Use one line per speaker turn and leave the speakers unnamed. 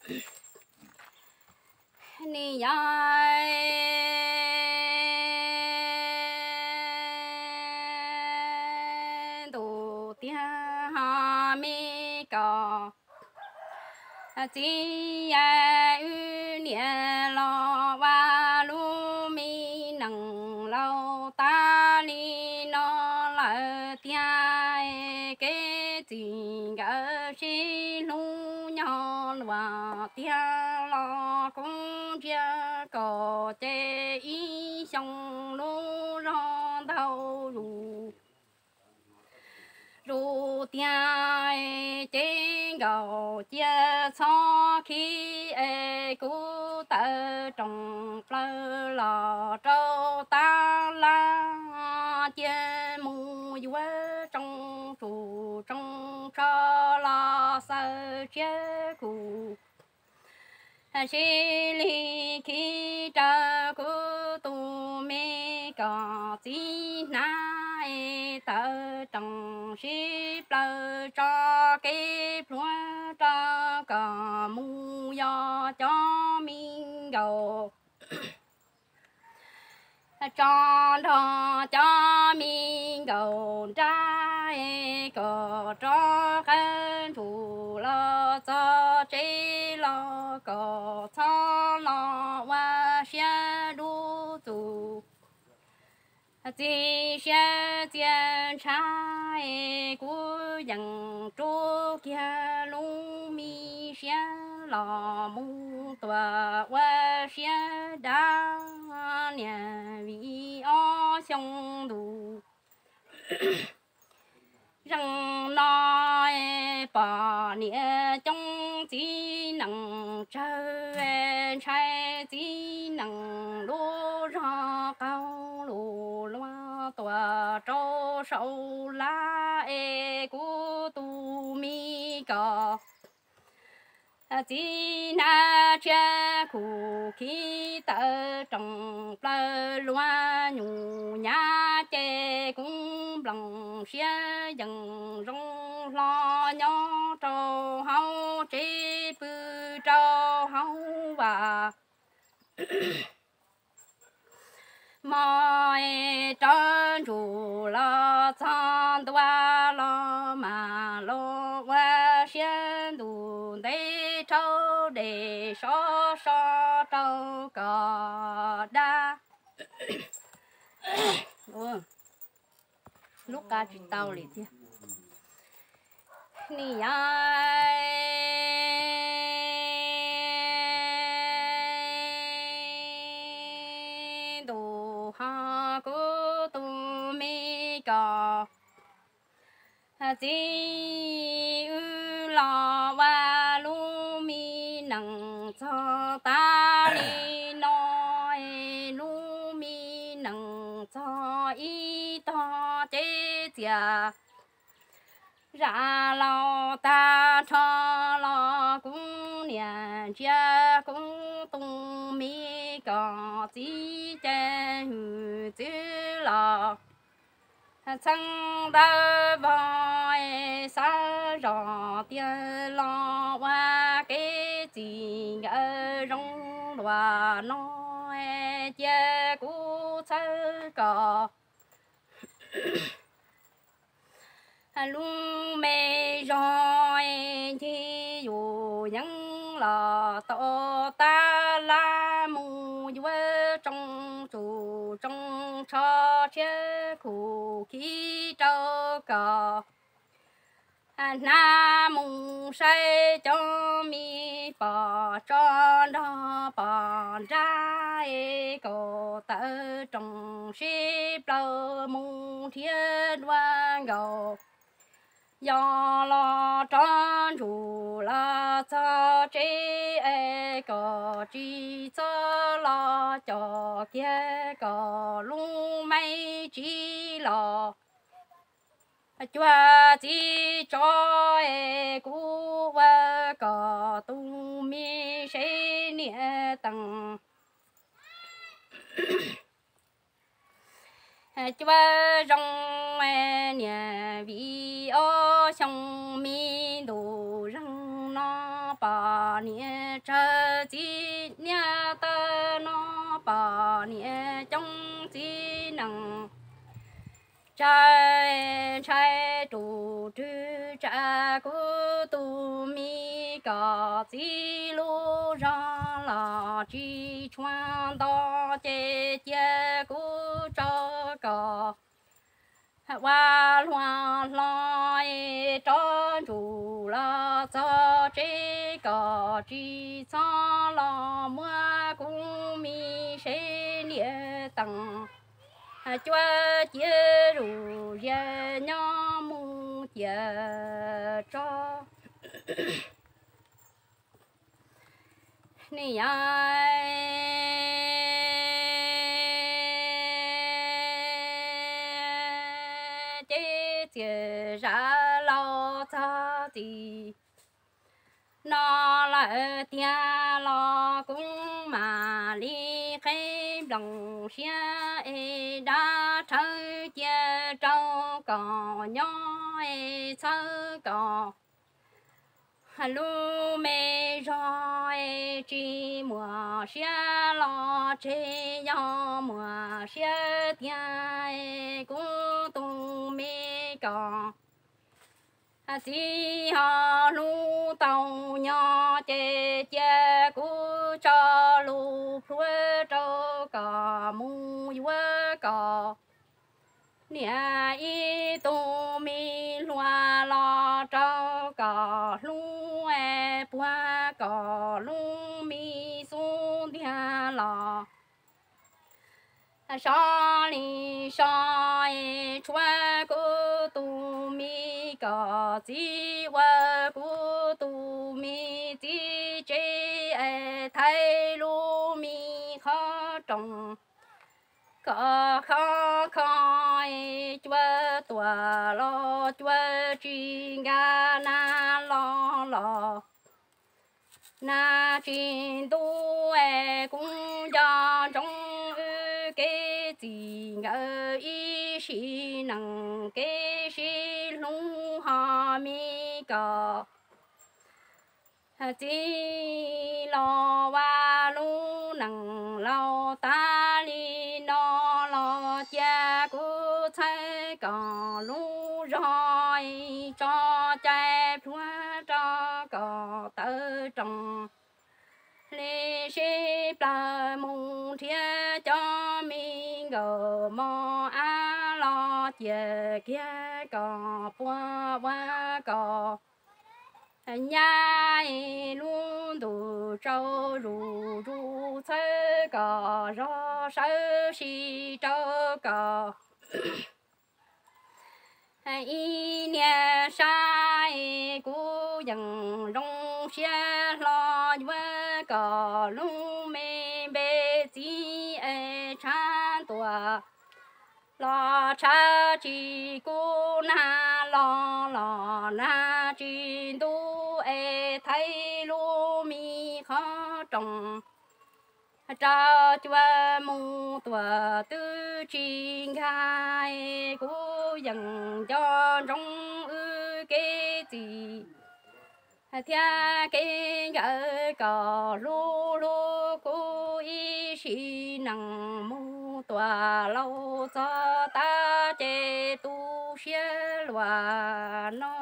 ni ai tu tia ha mi có chỉ ai niệm lo và lu mi nằng lâu ta li nó là tia cái gì cả chỉ lu nhau và tia lo cũng chia có chế ý xong lu ro đau ru ru tia chế gạo chia cho khi cú tơ trồng lơ lò trâu ta la chia mu vua trong trụ trong cho lo sơ chia cụ chỉ li khi cha cụ tu mê có chỉ nai tơ trồng ship lơ cho cái lúa cho có mu do cho mình gầu cho đó cho mình gầu trái có cho khăn thủ lo cho chế lo có cho lo và xe đu tù chỉ xe tiền trái của dòng chú kia lung mi xe lò mu tòa và xe đá nhà vì ó xong đủ rằng nói bỏ nghĩa trong chỉ nặng chơi trai chỉ nặng lúa ra cao lúa loa tòa trâu sâu lá của tu mi cò chỉ na che cụ khi tơ trồng lơ loa nhủ nhá che cũng bằng xe dần rong lo nhỏ trâu hao chế bự trâu hao và mọi trơn chủ lo chọn toa lo mà lo qua xe đủ để trâu để so so trâu cò đa lúc cá chỉ tàu liền chứ nì ai đồ ha cô tu mi cò chỉ lo và lu mi nằng cho ta đi nói lu mi nằng cho ý to chế chia ra lo ta cho lo cũng nhà chia cũng tung mi có chỉ chân chữ lo sang đa voi sa rò tia lo qua cái gì ở trong loa nói chia cú sơ cò lung mê rồi thì dù những lò to ta la mù vua trong chủ trong cho chế cụ khí trâu cò na mù say cho mi bỏ cho đó bỏ ra cổ tơ trong ship lâu mù thiên hoa gầu do lo tròn chủ la cho chế có chỉ cho lo cho kia có lung mây chỉ lo chúa chỉ cho cú và có tu mi sẽ nia tầng chúa rong nhà vì ô sông mi đồ răng nó bỏ niệm trời chi niệm tơ nó bỏ niệm trong chi năng trái trái chủ trư trái cụ tu mi có chi lu ra là chi choan đó chế chế cụ cho có hoa hoa lai cho chủ là cho chế có chi cho là mua cũng mi sẽ nghĩa tăng chúa chia rủ ye nhau mu chia cho này chế chia ra lo cho gì nó là tia lo cũng mà li khai lòng xia e đã chơi chia trâu cò nhỏ e sơ cò lu mê rồi chỉ mùa xia lo chế yo mùa xia tia e cũng tung mê cò chỉ họ lu tàu nhỏ chế chế cú cho lu phơi cho cả mu vợ cả nia y tu mi loa lo cho cả lu e bua cả lu mi xuống dia lo sa li sa e chua cô tu mi có chi wa cô tu mi chi chế e thay lu mi khó trồng khó khó khó e chua tua lo chua chi ga na lo lo na chín tu e cũng cho trong cái gì ngờ ý sĩ năng cái sĩ lung hà mi có chỉ lo wa lu năng lo ta li nó lo cha của thấy có lu rồi cho trái phua cho có tơ trồng lê sĩ ba mùng thiên cho mình gờ mò á lo chia kia có bua bua có nhà luôn đủ trâu rù rù sơ có rõ sơ si trâu có ý nhà sai cú dần rong xe lo với có lu mê bê chi e chan tua lo cha chi cú na lo na chi tu e thấy lu mi khó trồng cha chúa mu tua tư chi gai cú dần cho trong cái gì thia cái gỡ cò lu lu cú y sĩ năng mu tua lâu cho ta chế tu xia loa nó